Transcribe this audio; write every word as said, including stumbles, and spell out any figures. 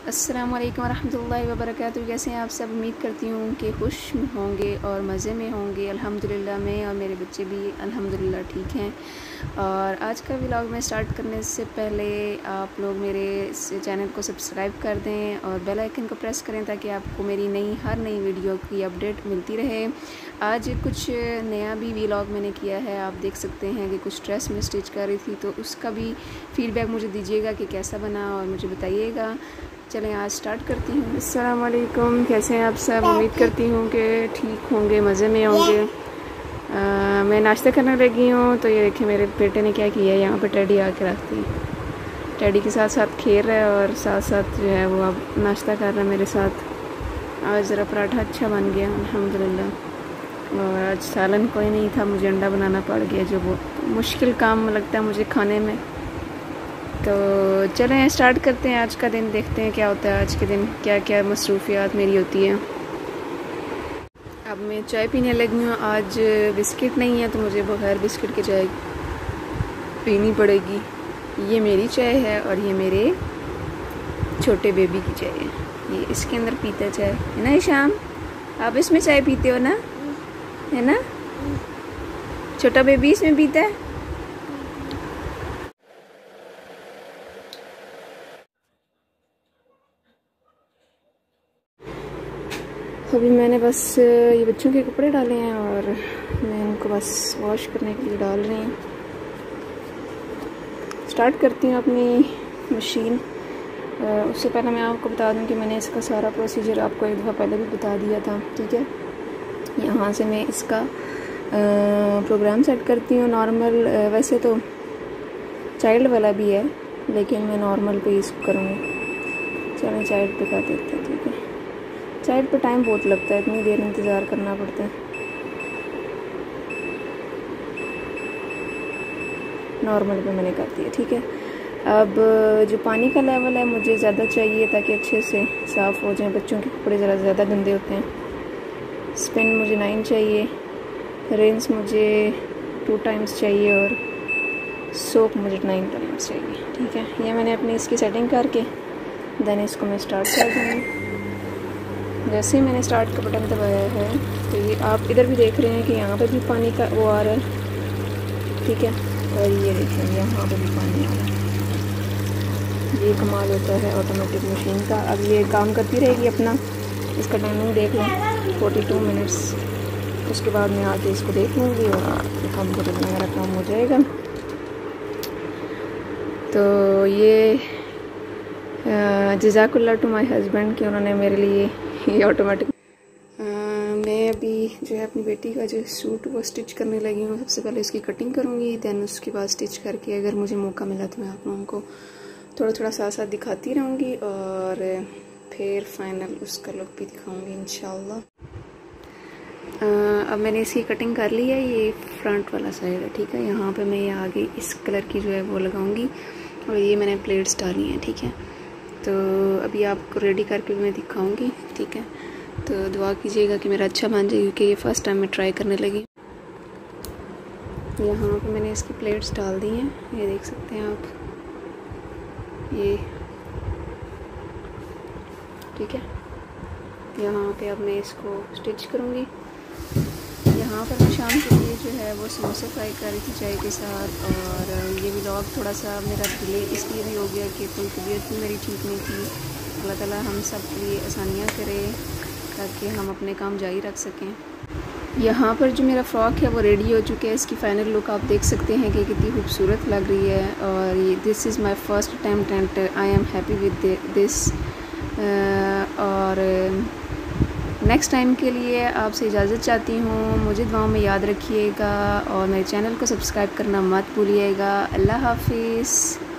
अस्सलाम वालेकुम रहमतुल्लाहि व बरकातुहू। कैसे हैं आप सब? उम्मीद करती हूँ कि खुश होंगे और मज़े में होंगे। अल्हम्दुलिल्लाह मैं और मेरे बच्चे भी अल्हम्दुलिल्लाह ठीक हैं। और आज का व्लॉग में स्टार्ट करने से पहले आप लोग मेरे इस चैनल को सब्सक्राइब कर दें और बेल आइकन को प्रेस करें ताकि आपको मेरी नई हर नई वीडियो की अपडेट मिलती रहे। आज कुछ नया भी व्लॉग मैंने किया है, आप देख सकते हैं कि कुछ ड्रेस में स्टिच कर रही थी, तो उसका भी फीडबैक मुझे दीजिएगा कि कैसा बना और मुझे बताइएगा। चलें आज स्टार्ट करती हूँ। अस्सलाम वालेकुम, कैसे हैं आप सब? उम्मीद करती हूँ कि ठीक होंगे, मज़े में होंगे। आ, मैं नाश्ता करने लगी हूँ, तो ये देखिए मेरे बेटे ने क्या किया है, यहाँ पे टेडी आके रखती है। टेडी के साथ साथ खेल रहा है और साथ साथ जो है वो अब नाश्ता कर रहा है मेरे साथ। आज ज़रा पराठा अच्छा बन गया अल्हम्दुलिल्लाह। और आज सालन कोई नहीं था, मुझे अंडा बनाना पड़ गया, जो वो मुश्किल काम लगता है मुझे खाने में। तो चलें स्टार्ट करते हैं आज का दिन, देखते हैं क्या होता है आज के दिन, क्या क्या मसरूफियात मेरी होती है। अब मैं चाय पीने लगी हूँ। आज बिस्किट नहीं है तो मुझे बगैर बिस्किट के चाय पीनी पड़ेगी। ये मेरी चाय है और ये मेरे छोटे बेबी की चाय है। ये इसके अंदर पीता है चाय, है ना ईशान? आप इसमें चाय पीते हो ना, है ना? छोटा बेबी इसमें पीता है। अभी मैंने बस ये बच्चों के कपड़े डाले हैं और मैं इनको बस वॉश करने के लिए डाल रही हूँ। स्टार्ट करती हूँ अपनी मशीन। उससे पहले मैं आपको बता दूँ कि मैंने इसका सारा प्रोसीजर आपको एक दफ़ा पहले भी बता दिया था, ठीक है। यहाँ से मैं इसका प्रोग्राम सेट करती हूँ नॉर्मल। वैसे तो चाइल्ड वाला भी है लेकिन मैं नॉर्मल पे इसको करूँगी। चलें चाइल्ड पे कर देते हैं, ठीक है। चाइल्ड पे टाइम बहुत लगता है, इतनी देर इंतज़ार करना पड़ता है। नॉर्मल पे मैंने कर दिया, ठीक है। अब जो पानी का लेवल है मुझे ज़्यादा चाहिए ताकि अच्छे से साफ़ हो जाए। बच्चों के कपड़े ज़रा ज़्यादा गंदे होते हैं। स्पिन मुझे नाइन चाहिए, रिंस मुझे टू टाइम्स चाहिए और सोप मुझे नाइन टाइम्स चाहिए, ठीक है। ये मैंने अपनी इसकी सेटिंग करके देन इसको मैं स्टार्ट कर दूँगी। जैसे ही मैंने स्टार्ट का बटन दबाया है तो ये आप इधर भी देख रहे हैं कि यहाँ पे भी पानी का वो आ रहा है, ठीक है। और ये देखें यहाँ पे भी पानी आ रहा है। ये कमाल होता है ऑटोमेटिक मशीन का। अब ये काम करती रहेगी अपना। इसका टाइमिंग देख लें फोर्टी टू मिनट्स। उसके बाद मैं आके इसको देख लूँगी और काम कर मेरा काम हो जाएगा। तो ये जज़ाकुल्लाह टू माय हस्बैंड कि उन्होंने मेरे लिए ये ऑटोमेटिक। मैं अभी जो है अपनी बेटी का जो सूट वो स्टिच करने लगी हूँ। सबसे पहले इसकी कटिंग करूँगी, दैन उसके बाद स्टिच करके अगर मुझे मौका मिला तो मैं आप लोगों को थोड़ा थोड़ा साथ साथ दिखाती रहूँगी और फिर फाइनल उसका लुक भी दिखाऊँगी इंशाल्लाह। अब मैंने इसकी कटिंग कर ली है। ये फ्रंट वाला साइड है, ठीक है। यहाँ पे मैं ये आगे इस कलर की जो है वो लगाऊँगी और ये मैंने प्लेट्स डाली हैं, ठीक है। तो अभी आपको रेडी करके भी मैं दिखाऊंगी, ठीक है। तो दुआ कीजिएगा कि मेरा अच्छा बन जाए क्योंकि ये फ़र्स्ट टाइम मैं ट्राई करने लगी। यहाँ पे मैंने इसकी प्लेट्स डाल दी हैं, ये देख सकते हैं आप, ये ठीक है। यहाँ पे अब मैं इसको स्टिच करूँगी। यहाँ पर मैं शाम के लिए जो है वो समोसे फ्राई कर रही थी चाय के साथ। और ये व्लॉग थोड़ा सा मेरा डिले इसलिए भी हो गया कि कोई तबीयत भी मेरी ठीक नहीं थी। अल्लाह ताला हम सब के लिए आसानियाँ करे ताकि हम अपने काम जारी रख सकें। यहाँ पर जो मेरा फ़्रॉक है वो रेडी हो चुका है। इसकी फ़ाइनल लुक आप देख सकते हैं कि कितनी खूबसूरत लग रही है। और ये this is my first attempt and I am happy with this. और नेक्स्ट टाइम के लिए आपसे इजाज़त चाहती हूँ। मुझे दुआओं में याद रखिएगा और मेरे चैनल को सब्सक्राइब करना मत भूलिएगा। अल्लाह हाफिज़।